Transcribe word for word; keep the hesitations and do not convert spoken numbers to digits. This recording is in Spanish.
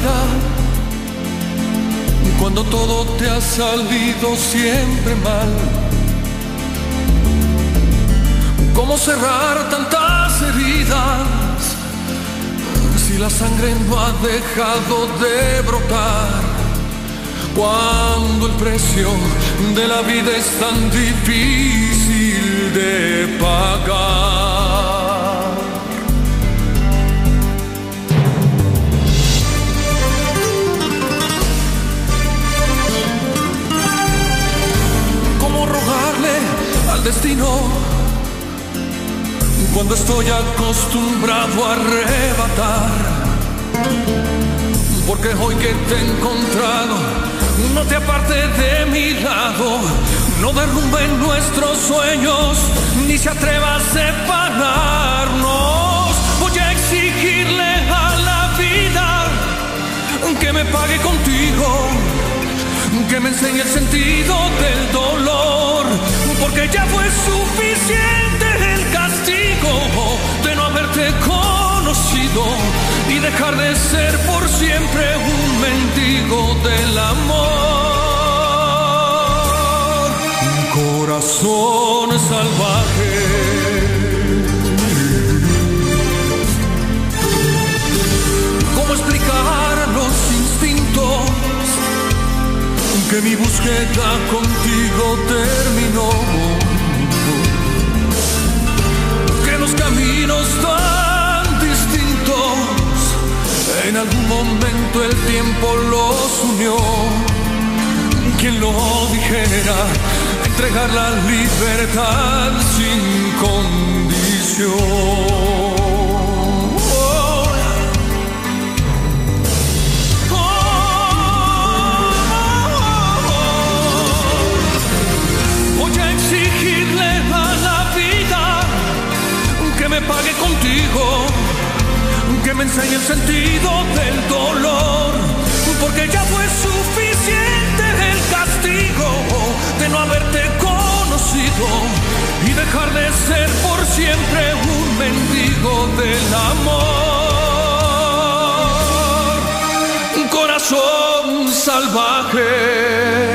vida cuando todo te ha salido siempre mal. ¿Cómo cerrar tantas heridas si la sangre no ha dejado de brotar? Cuando el precio de la vida es tan difícil de pagar. ¿Cómo rogarle al destino cuando estoy acostumbrado a arrebatar? Porque hoy que te he encontrado, no te apartes de mi lado, no derrumben nuestros sueños, ni se atreva a separarnos. Voy a exigirle a la vida que me pague contigo, que me enseñe el sentido del dolor, porque ya fue suficiente el castigo de no haberte conocido y dejar de ser por siempre un mendigo del amor. Un corazón salvaje. ¿Cómo explicar a los instintos que mi búsqueda contigo terminó? Que los caminos tan distintos en algún momento el tiempo los unió. Quien lo dijera, entregar la libertad sin condición. Que me pague contigo, que me enseñe el sentido del dolor, porque ya fue suficiente el castigo de no haberte conocido y dejar de ser por siempre un mendigo del amor. Un corazón salvaje.